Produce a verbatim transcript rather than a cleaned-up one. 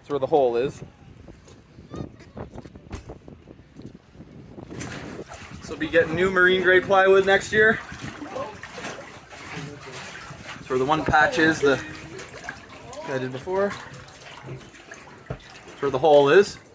That's where the hole is. So we'll be getting new marine grade plywood next year. That's where the one patch is the I did before. That's where the hole is.